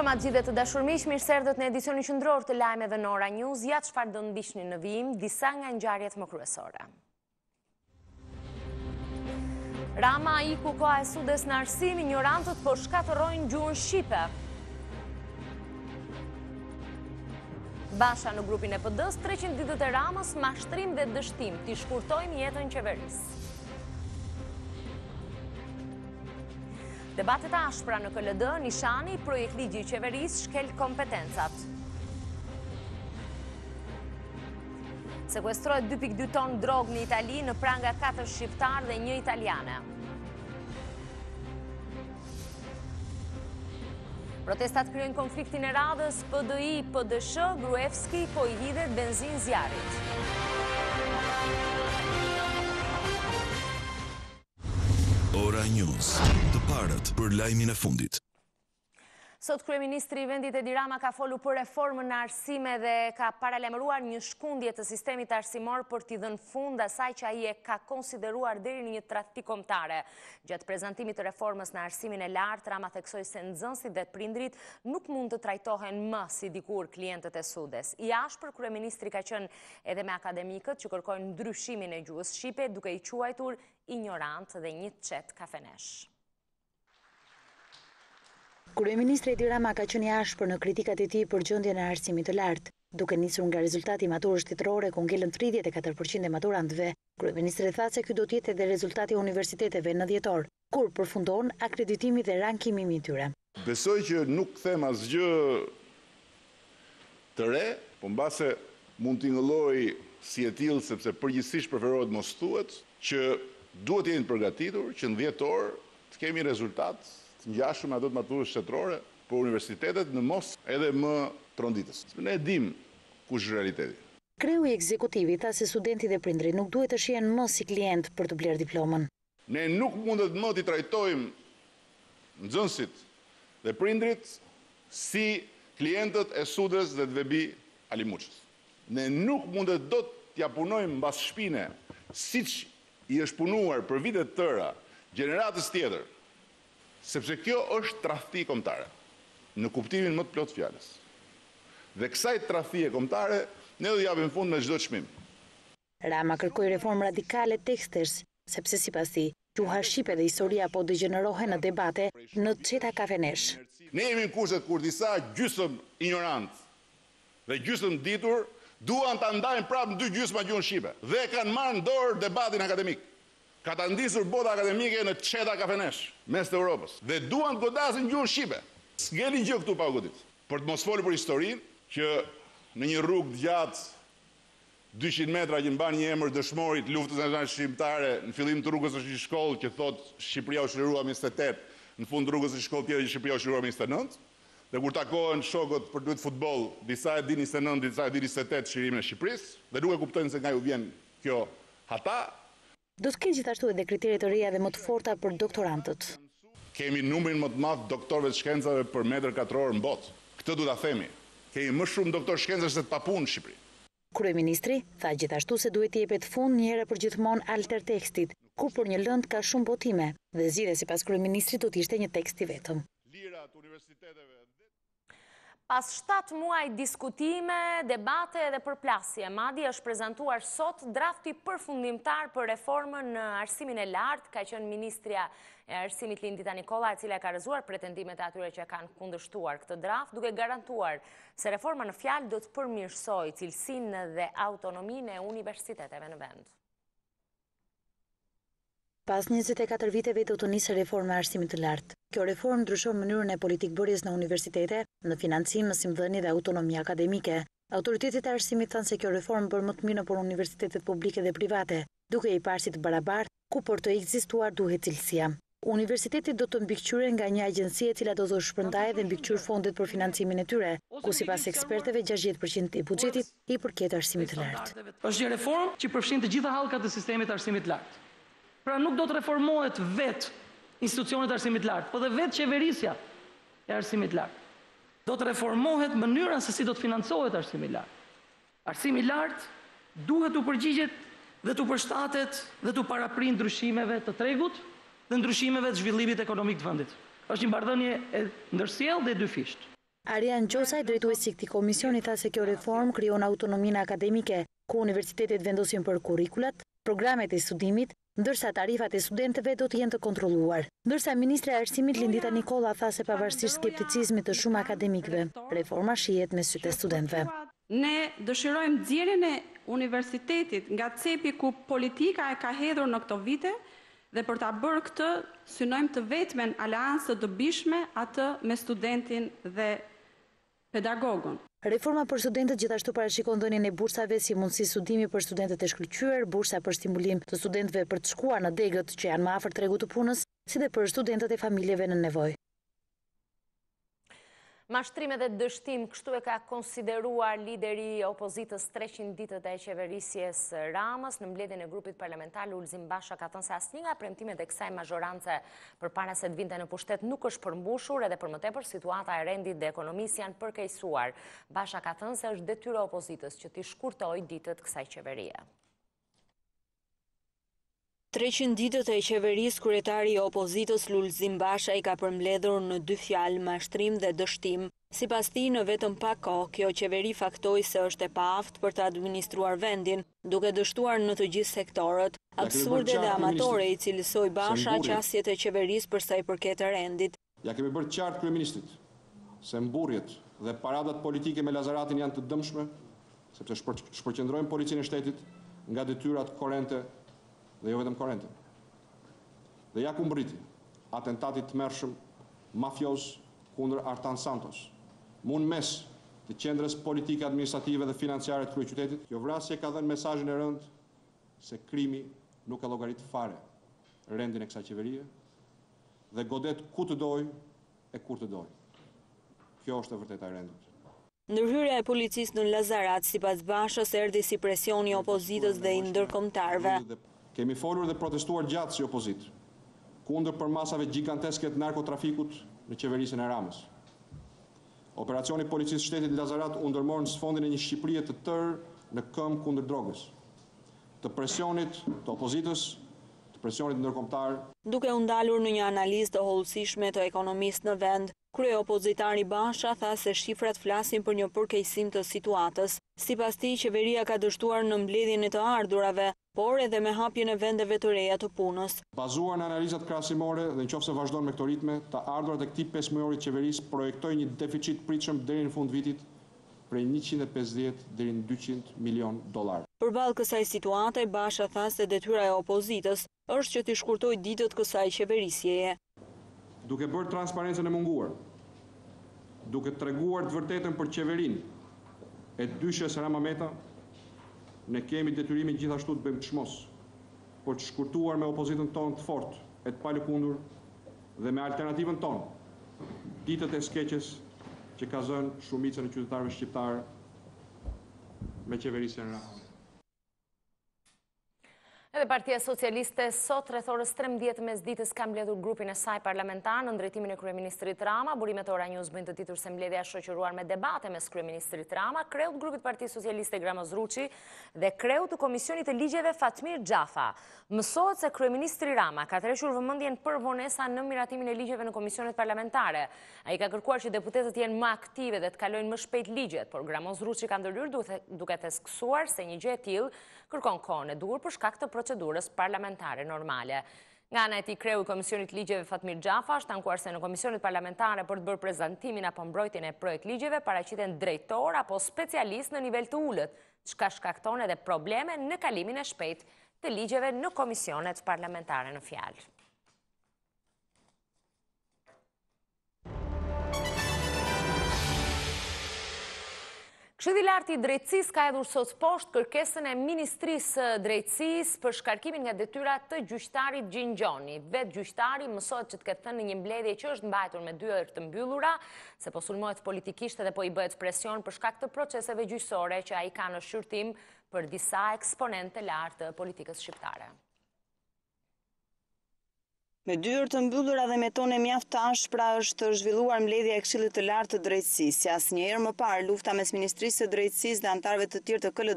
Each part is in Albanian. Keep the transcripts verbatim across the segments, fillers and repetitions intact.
Mbrëma të gjithëve të dashur miq, mirë se erdhët në edicionin qendror të lajmeve në Ora News. Ja çfarë do ndiqni në vijim disa nga ngjarjet më kryesore. Rama iku koha e sudes në arsim, ignorantët po shkatërrojnë gjuhën shqipe. Basha në grupin e P D-s, treqind ditët e Ramës, mashtrim dhe dështim, t'i shkurtojnë jetën qeverisë. Debatet ashpra në K L D, nishani, projekt ligji i qeverisë shkel kompetencat. Sekuestrohet dy pikë dy ton drogë në Itali në pranga katër shqiptar dhe një italiane. Protestat kryejnë konfliktin e radhës, P D I, P D S H, Gruevski po i hidhet benzin zjarrit. Ora News, të parët për lajmin e fundit. Sot kryeministri i vendit Edi Rama ka folur për reformën në arsime dhe ka paralajmëruar një shkundje të sistemit arsimor për t'i dhënë fund asaj që ai e ka konsideruar deri në një tradhti kombëtare. Gjatë prezantimit të reformës në arsimin e lartë, Rama theksoi se nxënësit dhe prindrit nuk mund të trajtohen më si dikur klientët e sudes. I ashpër, kryeministri ka qenë edhe me akademikët që kërkojnë ndryshimin e gjuhës shqipe, duke i quajtur ignorant dhe një çet kafenesh. Kryeministri Edi Rama ka qenë i ashpër në kritikat e tij për gjendjen e arsimit të lartë. Duke nisur nga rezultati i maturës shtetërore ku ngelën tridhjetë e katër përqind e maturantëve, kryeministri tha se ky do të jetë edhe rezultati i universiteteve në dhjetor, kur përfundon akreditimi dhe rankimimi i tyre. Besoj që nuk them asgjë të re, po mbase mund t'i ngëlloj si e tillë sepse përgjithsisht preferohet mos thuhet që duhet të jeni përgatitur që në dhjetor të kemi rezultat ngjashëm ato të maturës shtetërore për universitetet në mos edhe më tronditës. Ne e dim kush është realiteti. Kreu i ekzekutivi tha se studenti dhe prindrit nuk duhet të shihen më si klient për të blerë diplomën. Ne nuk mundet më t'i trajtojmë nxënësit dhe prindrit si klientët e sudës dhe të vebi Alimuçës. Ne nuk mundet dot t'ja punojmë mbas shpine siç i është punuar për vite të tëra gjeneratës tjetër. Sepse kjo është tradhti kombëtare, në kuptimin më të plot fjalës. Dhe kësaj tradhtie kombëtare ne do japim fund me çdo çmim. Rama kërkoi reformë radikale tekstesh, sepse sipas tij, gjuha shqipe dhe historia po degenerohen në debate në çeta kafenesh. Ne jemi në kushtet kur disa gjysmë ignorant dhe gjysmë ditur duan ta ndajnë prapë në dy gjysma gjuhën shqipe dhe kanë marrë në dorë debatin akademik. Ka ta ndisur bota akademike në çeta kafenesh mes të Europës dhe duan të godasin gjuhën shqipe. S'ngelin gjë këtu pa u godit. Për të mos folur për historinë që në një rrugë të gjatë dyqind metra që mban një emër dëshmorit luftës nacionale shqiptare, në fillim të rrugës është një shkollë që thotë Shqipëria u shlirua në njëzet e tetë, në fund rrugës është një shkollë tjetër që Shqipëria u shlirua në njëzet e nëntë, dhe kur takohen shokët për të luajtur futboll, disa e dinë njëzet e nëntë, disa e dinë njëzet e tetë shirimin e Shqipërisë, dhe nuk e kuptojnë se nga ju vjen kjo hata. Do të kenë gjithashtu edhe kriteret të reja dhe më të forta për doktorantët. Kemi numrin më të madh doktorëve të shkencave për metër katror në botë. Këtë duhet ta themi. Kemi më shumë doktor shkencash se të papunë në Shqipëri. Kryeministri tha gjithashtu se duhet të jepet fund një herë për gjithmonë alter tekstit, ku për një lëndë ka shumë botime dhe zgjidhja sipas kryeministrit do të ishte një tekst i vetëm. Pas shtatë muaj diskutime, debate dhe përplasje, madje është prezantuar sot drafti përfundimtar për reformën në arsimin e lartë, ka qenë ministrja e arsimit Lindita Nikolla, e cila ka rrëzuar pretendimet e atyre që kanë kundërshtuar këtë draft, duke garantuar se reforma në fjalë do të përmirësojë cilësinë dhe autonominë e universiteteve në vend. Pas njëzet e katër viteve do të nisë reforma e arsimit të lartë. Kjo reformë ndryshon mënyrën e politikbërjes në universitete, në financim, mësimdhënie dhe autonomi akademike. Autoritetet e arsimit thanë se kjo reformë bën më të mirë për universitetet publike dhe private, duke i parë si të barabartë, ku për të ekzistuar duhet cilësia. Universitetet do të mbikëqyren nga një agjenci e cila do të shpërndajë dhe mbikëqyr fondet për financimin e tyre, ku sipas ekspertëve gjashtëdhjetë përqind i buxhetit i përket arsimit të lartë. Është një reformë që përfshin të gjitha hallkat e sistemit të arsimit të lartë. Pra nuk do të reformohet vetë institucionet e arsimit të lartë, por dhe vetë qeverisja e arsimit të lartë. Do të reformohet mënyra se si do të financohet arsimi i lartë. Arsimi i lartë duhet të përgjigjet dhe të përshtatet dhe të paraprin ndryshimeve të tregut dhe ndryshimeve të zhvillimit ekonomik të vendit. Është një marrëdhënie e ndërsjellë dhe dyfisht. Arian Gjosaj, drejtuesi i këtij komisioni, tha se kjo reformë krijon autonominë akademike, ku universitetet vendosin për kurrikulat, programet e studimit, ndërsa tarifat e studentëve do të jenë të kontrolluar. Ndërsa ministre e Arsimit Lindita Nikolla tha se pavarësisht skepticizmit të shumë akademikëve, reforma shihet me sytë e studentëve. Ne dëshirojmë nxjerrjen e universitetit nga cepi ku politika e ka hedhur në këto vite dhe për ta bërë këtë synojmë të vetmen aleancë të dobishme atë me studentin dhe pedagogun. Reforma për studentët gjithashtu parashikon dhënien e bursave si mundësi studimi për studentët e shkëlqyer, bursa për stimulim të studentëve për të shkuar në degët që janë më afër tregut të punës, si dhe për studentët e familjeve në nevojë. Mashtrim dhe dështim, kështu e ka konsideruar lideri opozitës treqind ditët e qeverisjes Ramës. Në mbledhjen e grupit parlamentar, Lulzim Basha ka thënë se asnjë nga premtimet e kësaj mazhorance përpara se të vinte në pushtet nuk është përmbushur, edhe për më tepër situata e rendit dhe ekonomisë janë përkeqësuar. Basha ka thënë se është detyra e opozitës që t'i shkurtojë ditët kësaj qeverie. treqind ditët e qeverisë, kryetari i opozitës Lulzim Basha i ka përmbledhur në dy fjalë, mashtrim dhe dështim. Sipas tij, në vetëm pak kohë, kjo qeveri faktoi se është e paaftë për të administruar vendin, duke dështuar në të gjithë sektorët. Absurde dhe amatore, i cilësoi Basha qasjet e qeverisë për sa i përket të rendit. Ja kemi bërë qartë kryeministrit se mburrjet dhe paradat politike me Lazaratin janë të dëmshme, sepse shpërqendrojnë policinë e shtetit nga detyrat korrente dhe jo vetëm korrente. Dhe ja ku mbriti atentati i tmerrshëm mafioz kundër Artan Santos. Mund mes të qendrës politike, administrative dhe financiare të kryeqytetit, kjo vrasje ka dhënë mesazhin e rëndë se krimi nuk e llogarit fare rendin e kësaj qeverie dhe godet ku të doj e kur të doj. Kjo është e vërteta e rendit. Ndërhyrja e policisë në Lazarat, sipas Bashës, erdhi si presioni i opozitës dhe i ndërkombëtarëve. Kemi folur dhe protestuar gjatë si opozit, kundër përmasave giganteske të narkotrafikut në qeverisjen e Ramës. Operacioni i policisë shtetit Lazarat u ndërmor në sfondin e një Shqipërie të tërë në këmbë kundër drogës, të presionit të opozitës, të presionit ndërkombëtar. Duke u ndalur në një analizë të hollësishme të ekonomisë në vend, kryeopozitari Basha tha se shifrat flasin për një përkeqësim të situatës. Sipas tij, qeveria ka dështuar në mbledhjen e të ardhurave, por edhe me hapjen e vendeve të reja të punës. Bazuar në analizat krahasimore dhe nëse vazhdon me këto ritme, të ardhurat e këtij pesëmujorit qeverisë projektojnë një deficit pritshëm deri në fund vitit prej njëqind e pesëdhjetë deri në dyqind milion dollar. Përballë kësaj situate, Basha tha se detyra e opozitës është që t'i shkurtojë ditët kësaj qeverisjeje. Duke bërë transparencën e munguar, duke treguar të vërtetën për qeverinë e dyshës Rama Meta, ne kemi detyrimin gjithashtu të bëjmë çmos, por të shkurtuar me opozitën tonë të fortë, e të palëkundur dhe me alternativën tonë, ditët e skeqes që ka zënë shumicën e qytetarëve shqiptarë me qeverisjen e Ramës. Edhe Partia Socialiste sot rreth orës trembëdhjetë mesditës ka mbledhur grupin e saj parlamentar në drejtimin e kryeministrit Rama. Burimet e Ora News bëjnë të ditur se mbledhja është shoqëruar me debate mes kryeministrit Rama, kreut grupit Partisë Socialiste Gramoz Ruçi dhe kreut të Komisionit të Ligjeve Fatmir Xhafa. Mësohet se kryeministri Rama ka tërhequr vëmendjen për vonesa në miratimin e ligjeve në komisionet parlamentare. Ai ka kërkuar që deputetët jenë më aktive dhe të kalojnë më shpejt ligjet, por Gramoz Ruçi ka ndërhyrë duke theksuar se një gjë e tillë kërkon kohën e duhur për shkak të procedurës parlamentare normale. Nga ana e tij, kreu i Komisionit Ligjeve Fatmir Xhafa është ankuar se në komisionet parlamentare për të bërë prezantimin apo mbrojtjen e projekt ligjeve paraqiten drejtor apo specialist në nivel të ulët, çka shkakton edhe probleme në kalimin e shpejtë të ligjeve në komisionet parlamentare në fjalë. Këshilli i lartë i drejtësisë ka hedhur sot poshtë kërkesën e Ministrisë së Drejtësisë për shkarkimin nga detyrat të gjyqtarit Gjingjoni. Vetë gjyqtari mësohet që të ketë thënë në një mbledhje që është mbajtur me dy orë të mbyllura, se po sulmohet politikisht dhe po i bëhet presion për shkak të proceseve gjyqësore që ai ka në shqyrtim për disa eksponentë të lartë të politikës shqiptare. Me dy orë të mbyllura dhe me tone mjaftash, pra është zhvilluar mbledhja e Këshillit të Lartë të Drejtësisë. Asnjëherë më parë lufta mes Ministrisë së Drejtësisë dhe anëtarëve të tjerë të K L D-s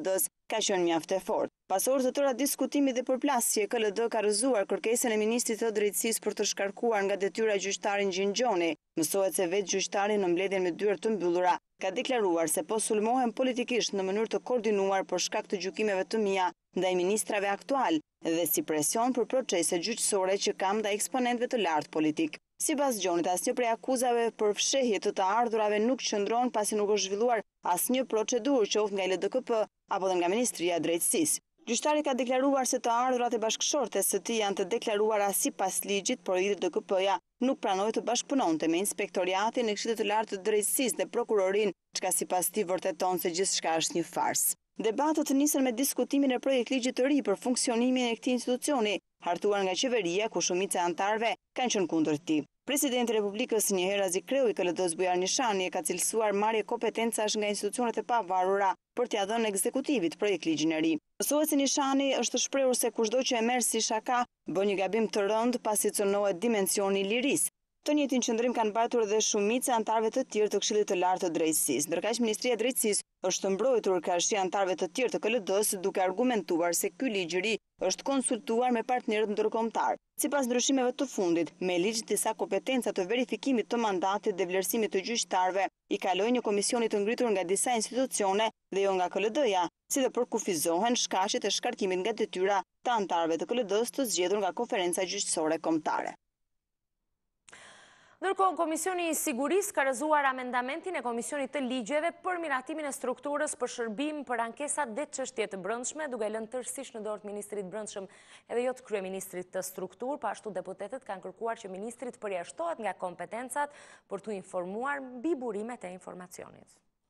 ka qenë mjaft e fortë. Pas orë të tëra diskutimi dhe përplasje, K L D ka rrëzuar kërkesën e ministrit të drejtësisë për të shkarkuar nga detyra gjyqtarin Gjingjoni. Mësohet se vetë gjyqtari në mbledhjen me dyert të mbyllura ka deklaruar se po sulmohen politikisht në mënyrë të koordinuar për shkak të gjykimeve të mia ndaj ministrave aktual dhe si presion për procese gjyqësore që kam ndaj eksponentëve të lartë politik. Sipas Gjonit, asnjë prej akuzave për fshehje të të ardhurave nuk qëndron pasi nuk është zhvilluar asnjë procedurë qoftë nga L D K P apo nga Ministria e Drejtësisë. Gjyqtari ka deklaruar se të ardhurat e bashkëshortes së tij janë të deklaruara sipas ligjit, por L D K P-ja nuk pranoi të bashkëpunonte me Inspektoriatin e Këshillit të Lartë të Drejtësisë dhe prokurorin, çka sipas tij vërteton se gjithçka është një farsë. Debatët nisën me diskutimin e projekt ligjit të ri për funksionimin e këtij institucioni, hartuar nga qeveria ku shumica e anëtarëve kanë qenë kundër tij. Presidenti i Republikës njëherë Azi Kreu i K L D-s Bujar Nishani e ka cilësuar marrje kompetencash nga institucionet e pavarura për t'ia dhënë ekzekutivit projekt ligjin e ri. Mësohet se Nishani është shprehur se kushdo që e merr si shaka bën një gabim të rënd pasi cënohet dimensioni i lirisë. Të njëjtin qëndrim kanë mbajtur edhe shumica e anëtarëve të tjerë të Këshillit të Lartë të Drejtësisë. Ndërkaq Ministria e Drejtësisë është mbrojtur krahasi anëtarëve të tjerë të K L D-s duke argumentuar se ky ligj i ri është konsultuar me partnerët ndërkombëtar. Sipas ndryshimeve të fundit, me ligj disa kompetenca të verifikimit të mandatit dhe vlerësimit të gjyqtarëve i kaloi një komisioni të ngritur nga disa institucione dhe jo nga K L D-ja, si dhe përkufizohen shkaqet e shkarkimit nga detyra të anëtarëve të K L D-s të zgjedhur nga Konferenca Gjyqësore Kombëtare. Ndërkohë, Komisioni i Sigurisë ka rrëzuar amendamentin e Komisionit të Ligjeve për miratimin e strukturës për shërbim për ankesat dhe çështje të brendshme, duke lënë tërësisht në dorë të Ministrit Brendshëm edhe jo të Kryeministrit të strukturë. Ashtu deputetët kanë kërkuar që ministri të përjashtohet nga kompetencat për t'u informuar mbi burimet e informacionit.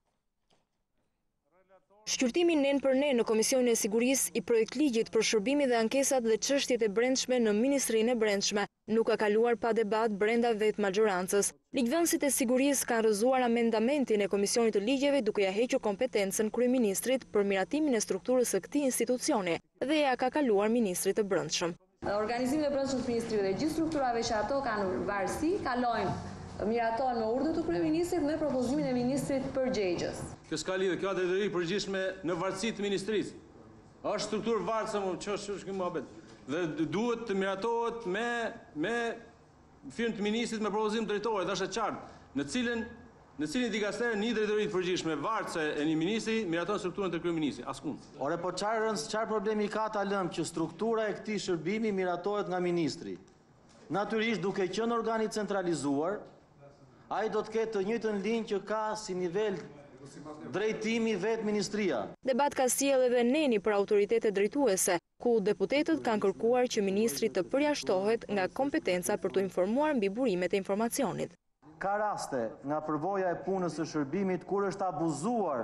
Shqyrtimi nen për nen në Komisionin e Sigurisë i projekt ligjit për shërbimin dhe ankesat dhe çështjet e brendshme në Ministrinë e Brendshme nuk ka kaluar pa debat brenda vetë majorancës. Ligjvënësit e sigurisë kanë rrëzuar amendamentin e Komisionit të Ligjeve duke ja hequr kompetencën kryeministrit për miratimin e strukturës së këtij institucioni dhe ja ka kaluar ministrit të Brendshëm. Organizimi i brendshëm të ministrive dhe gjithë strukturave që ato kanë varësi kalojnë miratohen me urdhër të kryeministrit me propozimin e ministrit përgjegjës. Kjo s'ka lidhje, kjo është drejtori i përgjithshme në varësi të ministrisë. Është strukturë varëse, më ç'është është ky mohabet. Dhe duhet të miratohet me me firmë të ministrit me propozim drejtore, dhe është e qartë, në cilën në cilin dikaster një drejtori i përgjithshme varëse e një ministri miraton strukturën të kryeministrit, askund. Ore, po çfarë çfarë problemi ka ta lëm që struktura e këtij shërbimi miratohet nga ministri? Natyrisht duke qenë organi centralizuar, ai do të ketë të njëjtën linjë që ka si nivel drejtimi vetë ministria. Debat ka sjellë edhe neni për autoritetet drejtuese, ku deputetët kanë kërkuar që ministri të përjashtohet nga kompetenca për të informuar mbi burimet e informacionit. Ka raste nga përvoja e punës së shërbimit kur është abuzuar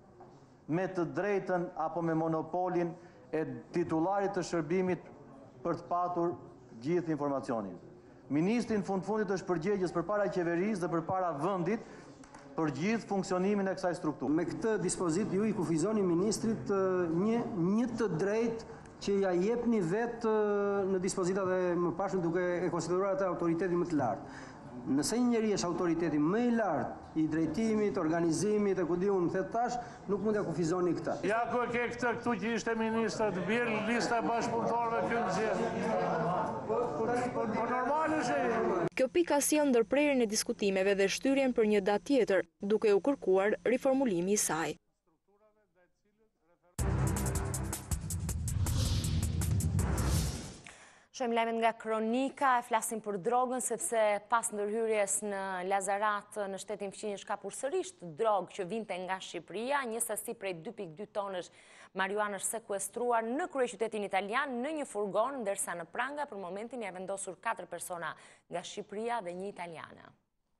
me të drejtën apo me monopolin e titularit të shërbimit për të patur gjithë informacionin. Ministri në fund fundit është përgjegjës përpara qeverisë dhe përpara vendit për gjithë funksionimin e kësaj strukture. Me këtë dispozit ju i kufizoni ministrit një, një të drejtë që ja jepni vetë në dispozitat e më pashme duke e konsideruar atë autoritetin më të lartë. Nëse një njeri është autoriteti më i lartë i drejtimit, organizimit, e ku di unë thet tash, nuk mund ja kufizoni këtë. Ja ku e ke këtë këtu që ishte ministra të bjerë lista e bashkëpunëtorëve këtu zgjedhje. Po normal është. Kjo pika sjell ndërprerjen e diskutimeve dhe shtyrjen për një datë tjetër, duke u kërkuar riformulimi i saj. Shohim lajmet nga kronika, e flasim për drogën, sepse pas ndërhyrjes në Lazarat në shtetin Fqinjë ka përsërisht drogë që vinte nga Shqipëria, një sasi prej dy pikë dy tonësh marijuana është sekuestruar në kryeqytetin italian në një furgon, ndërsa në pranga për momentin janë vendosur katër persona nga Shqipëria dhe një italiane.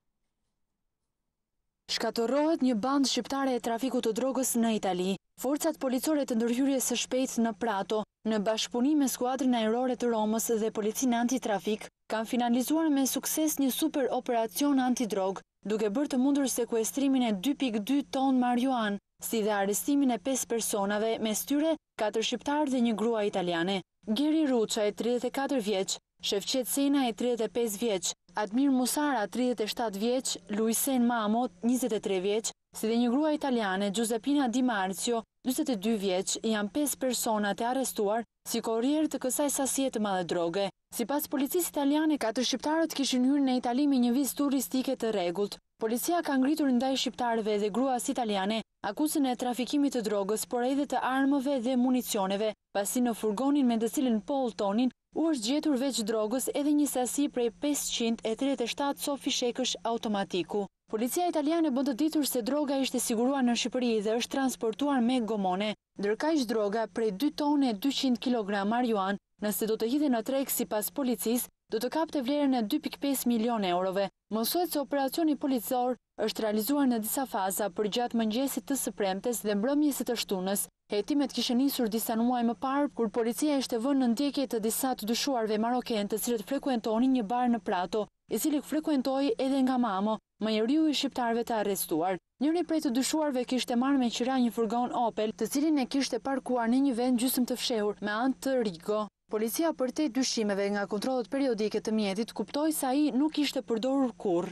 Shkatërrohet një bandë shqiptare e trafikut të drogës në Itali. Forcat policore të ndërhyrjes së shpejtë në Prato, në bashkëpunim me skuadrën ajrore të Romës dhe policinë antitrafik, kanë finalizuar me sukses një super operacion antidrog, duke bërë të mundur sekuestrimin e dy pikë dy ton marijuan, si dhe arrestimin e pesë personave, mes tyre katër shqiptarë dhe një grua italiane. Geri Ruça, e tridhjetë e katër vjeç, Shefqet Sena, e tridhjetë e pesë vjeç, Admir Musara, tridhjetë e shtatë vjeç, Luisen Mamo, njëzet e tre vjeç, si dhe një grua italiane, Giuseppina Di Marzio, njëzet e dy vjeç, janë pesë persona të arrestuar si korrier të kësaj sasie të madhe droge. Sipas policisë italiane, katër shqiptarët kishin hyrë në Itali me një vizë turistike të rregullt. Policia ka ngritur ndaj shqiptarëve dhe gruas italiane akuzën e trafikimit të drogës, por edhe të armëve dhe municioneve, pasi në furgonin me të cilin po udhtonin u është gjetur veç drogës edhe një sasi prej pesëqind e tridhjetë e shtatë sofishekësh automatiku. Policia italiane bën të ditur se droga ishte siguruar në Shqipëri dhe është transportuar me gomone, ndërkaq droga prej dy tonë e dyqind kilogram marijuan, nëse do të hidhe në treg sipas policisë, do të kapte vlerën e dy pikë pesë milion eurove. Mësohet se operacioni policor është realizuar në disa faza përgjatë mëngjesit të së premtes dhe mbrëmjes së të shtunës. Hetimet kishin nisur disa muaj më parë, kur policia ishte vënë në ndjekje të disa të dyshuarve maroken të cilët frekuentonin një bar në Prato, i cili frekuentoi edhe nga Mamo, majoriu i shqiptarëve të arrestuar. Njëri prej të dyshuarve kishte marrë me qira një furgon Opel, të cilin e kishte parkuar në një vend gjysmë të fshehur me anë të Rigo. Policia përtej dyshimeve nga kontrollet periodike të mjetit kuptoi se ai nuk ishte përdorur kurrë.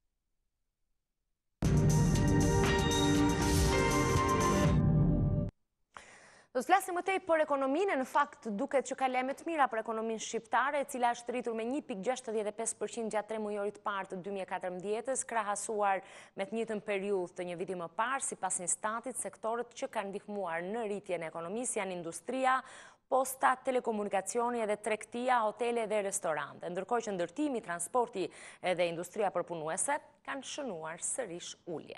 Do të flasim më tej për ekonominë, në fakt duket që ka lajme të mira për ekonominë shqiptare, e cila është rritur me një pikë gjashtëdhjetë e pesë përqind gjatë tre mujorit parë të dy mijë e katërmbëdhjetës, krahasuar me të njëjtën periudhë të një viti më parë. Sipas Instatit, sektorët që kanë ndihmuar në rritjen e ekonomisë janë industria, posta, telekomunikacioni edhe tregtia, hotele dhe restorante, ndërkohë që ndërtimi, transporti edhe industria përpunuese kanë shënuar sërish ulje.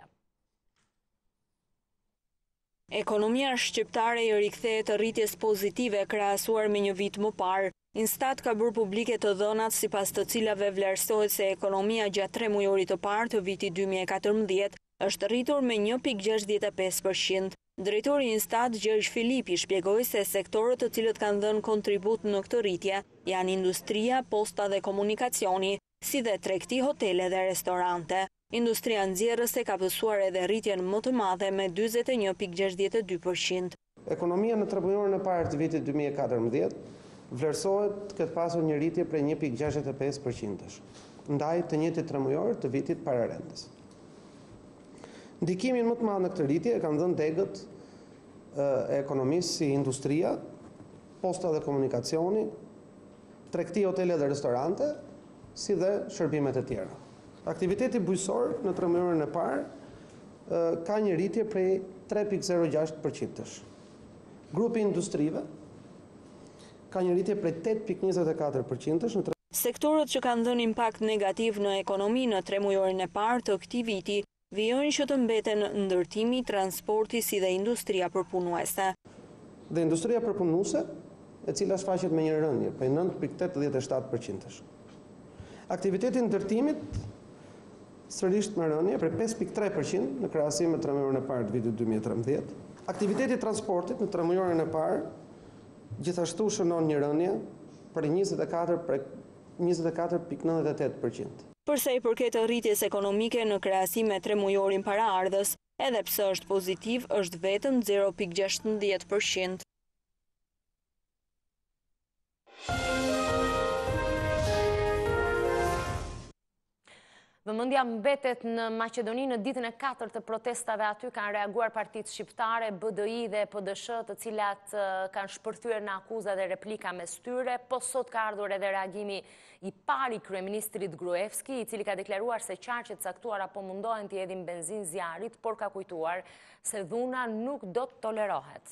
Ekonomia shqiptare i rikthehet rritjes pozitive krahasuar me një vit më parë. Instat ka bërë publike të dhënat sipas të cilave vlerësohet se ekonomia gjatë tre mujorit të parë të vitit dy mijë e katërmbëdhjetë është rritur me një pikë gjashtëdhjetë e pesë përqind. Drejtori i Instat, Gjergj Filipi, shpjegoi se sektorët të cilët kanë dhënë kontribut në këtë rritje janë industria, posta dhe komunikacioni, si dhe tregti, hotele dhe restorante. Industria nxjerrëse ka pësuar edhe rritjen më të madhe me dyzet e një pikë gjashtëdhjetë e dy përqind. Ekonomia në tre mujorin e parë të vitit dy mijë e katërmbëdhjetë vlerësohet të ketë pasur një rritje prej një pikë gjashtëdhjetë e pesë përqind, ndaj të njëjtit tre mujor të vitit pararendës. Ndikimin më të madh në këtë rritje e kanë dhënë degët e ekonomisë si industria, posta dhe komunikacioni, tregti, hotele dhe restorante, si dhe shërbimet e tjera. Aktiviteti bujqësor në tre mujorin e parë ka një rritje prej tre pikë zero gjashtë përqind. Grupi industrive ka një rritje prej tetë pikë njëzet e katër përqind në tre... Sektorët që kanë dhënë impakt negativ në ekonomi në tre mujorin e parë të këtij viti vijojnë që të mbeten ndërtimi, transporti si dhe industria përpunuese. Dhe industria përpunuese, e cila shfaqet me një rënje prej nëntë pikë tetëdhjetë e shtatë përqind. Aktiviteti i ndërtimit sërish me rënje prej pesë pikë tre përqind në krahasim me tre mujorin e parë të vitit dy mijë e trembëdhjetë. Aktiviteti i transportit në tre mujorin e parë gjithashtu shënon një rënje për njëzet e katër pikë nëntëdhjetë e tetë përqind. Përsa i përket rritjes ekonomike në krahasim me tre mujorin paraardhës, edhe pse është pozitiv, është vetëm zero pikë gjashtëdhjetë përqind. Vëmendja mbetet në Maqedoni në ditën e katërt të protestave. Aty kanë reaguar partitë shqiptare, B D I dhe P D S, të cilat kanë shpërthyer në akuza dhe replika mes tyre, po sot ka ardhur edhe reagimi i parë i kryeministrit Gruevski, i cili ka deklaruar se qarqet caktuara po mundohen të hedhin benzinë zjarrit, por ka kujtuar se dhuna nuk do të tolerohet.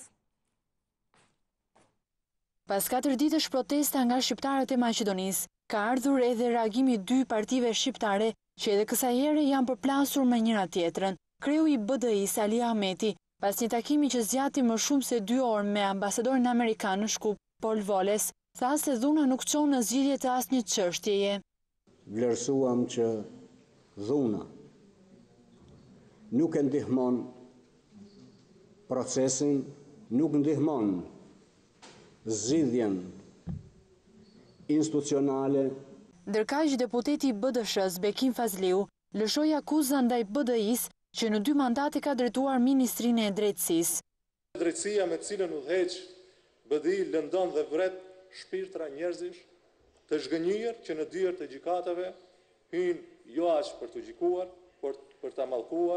Pas katër ditësh protesta nga shqiptarët e Maqedonisë, ka ardhur edhe reagimi dy partive shqiptare që edhe kësaj here janë përplasur me njëra tjetrën. Kreu i B D I-s Ali Ahmeti, pas një takimi që zgjati më shumë se dy orë me ambasadorin amerikan në Shkup, Paul Voles, tha se dhuna nuk çon në zgjidhje të asnjë çështjeje. Vlerësuam që dhuna nuk e ndihmon procesin, nuk ndihmon zgjidhjen institucionale. Ndërkaq deputeti i B D S-s Bekim Fazliu lëshoi akuzën ndaj B D I-s që në dy mandate ka drejtuar Ministrinë e Drejtësisë. Drejtësia me cilën udhëheq B D I lëndon dhe vret shpirtra njerëzish të zhgënjur që në dyert e gjykatave hynë jo aq për të gjykuar, por për ta mallkuar,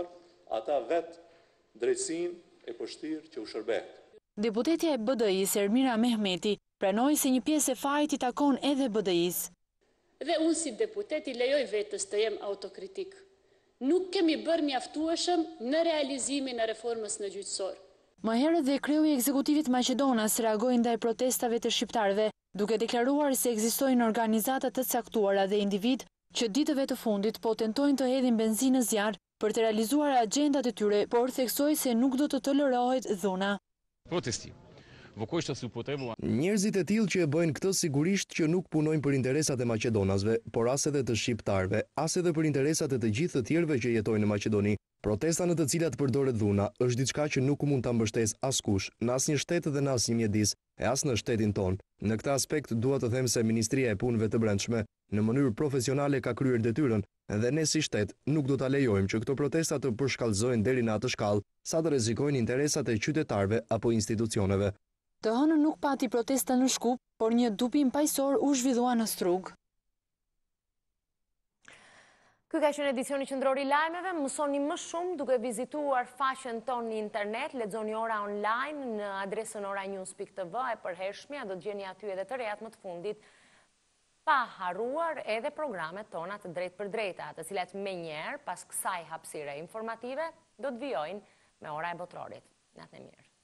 ata vetë drejtësinë e përshtirë që u shërbehet. Deputetja e B D I-s Ermira Mehmeti pranoi se një pjesë e fajit i takon edhe B D I-s. Dhe unë si deputet i lejoj vetës të jem autokritik. Nuk kemi bërë mjaftueshëm në realizimin e reformës në gjyqësor. Më herët dhe kreu i ekzekutivit Maqedonas reagoi ndaj protestave të shqiptarëve, duke deklaruar se ekzistojnë organizata të caktuara dhe individ që ditëve të fundit po tentojnë të hedhin benzinë në zjarr për të realizuar agjendat e tyre, por theksoi se nuk do të tolerohet dhuna. Protesti. Njerëzit e tillë që e bëjnë këtë sigurisht që nuk punojnë për interesat e maqedonasve, por as edhe të shqiptarëve, as edhe për interesat e të gjithë të tjerëve që jetojnë në Maqedoni. Protesta në të cilat përdoret dhuna është diçka që nuk mund ta mbështes askush, në asnjë shtet dhe në asnjë mjedis, e as në shtetin ton. Në këtë aspekt dua të them se Ministria e Punëve të Brendshme në mënyrë profesionale ka kryer detyrën dhe ne si shtet nuk do ta lejojmë që këto protesta të përshkallëzojnë deri në atë shkallë sa të rrezikojnë interesat e qytetarëve apo institucioneve. Të hënën nuk pati protesta në Shkup, por një dupim paqësor u zhvillua në Strug. Ky ka qenë edicioni qendror i lajmeve. Mësoni më shumë duke vizituar faqen tonë në internet, lexoni ora online në adresën oranews pikë tv e përhershmja, do të gjeni aty edhe të rejat më të fundit, pa harruar edhe programet tona të drejt për drejta, të cilat menjëherë pas kësaj hapësire informative do të vijojnë me ora e botrorit. Natë e mirë.